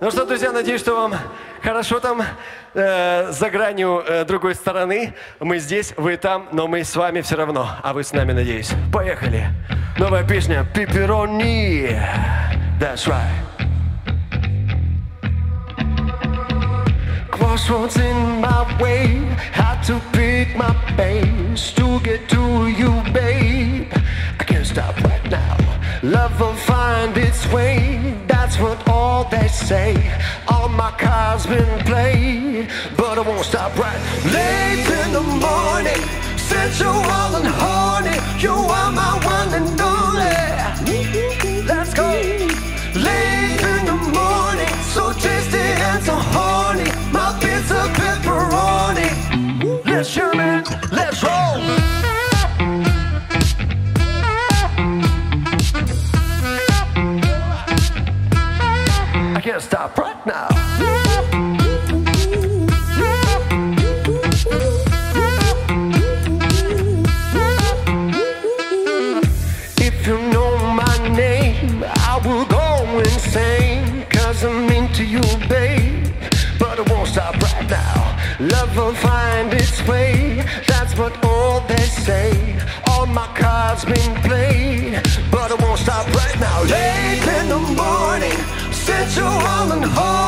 Ну что, друзья, надеюсь, что вам хорошо там, за гранью другой стороны. Мы здесь, вы там, но мы с вами все равно. А вы с нами, надеюсь. Поехали. Новая песня «Pepperoni». That's right. Crossroads in my way, had to pick my pace to get to you, babe. I can't stop right now. Love will find its way, that's what all they say. All my cards been played, but I won't stop right. Late in the morning, sensual and horny, you are my one and only. Let's go. Late in the morning, so tasty and so horny, my pizza pepperoni. Let's share it, let's roll. I can't stop right now. If you know my name, I will go insane, 'cause I'm into you, babe. But I won't stop right now. Love will find its way, that's what all they say. All my cards been played, but I won't stop right now. Late in the morning, sensual and hard.